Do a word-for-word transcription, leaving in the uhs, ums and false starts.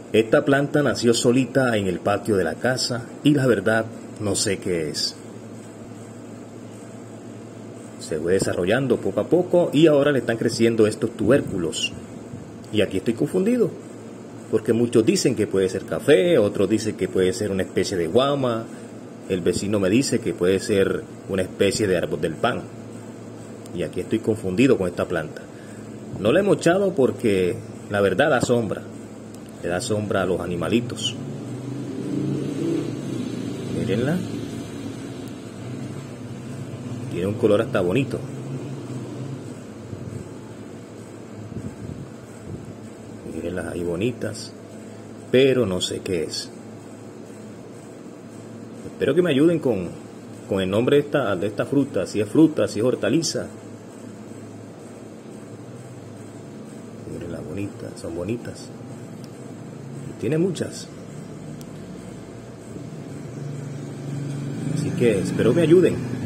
Esta planta nació solita en el patio de la casa y la verdad no sé qué es. Se fue desarrollando poco a poco y ahora le están creciendo estos tubérculos. Y aquí estoy confundido, porque muchos dicen que puede ser café, otros dicen que puede ser una especie de guama, el vecino me dice que puede ser una especie de árbol del pan. Y aquí estoy confundido con esta planta. No la hemos echado porque la verdad da sombra. Le da sombra a los animalitos. Mírenla. Tiene un color hasta bonito. Mírenlas ahí bonitas. Pero no sé qué es. Espero que me ayuden con, con el nombre de esta, de esta fruta. Si es fruta, si es hortaliza. Mírenlas bonitas, son bonitas. Tiene muchas. Así que espero me ayuden.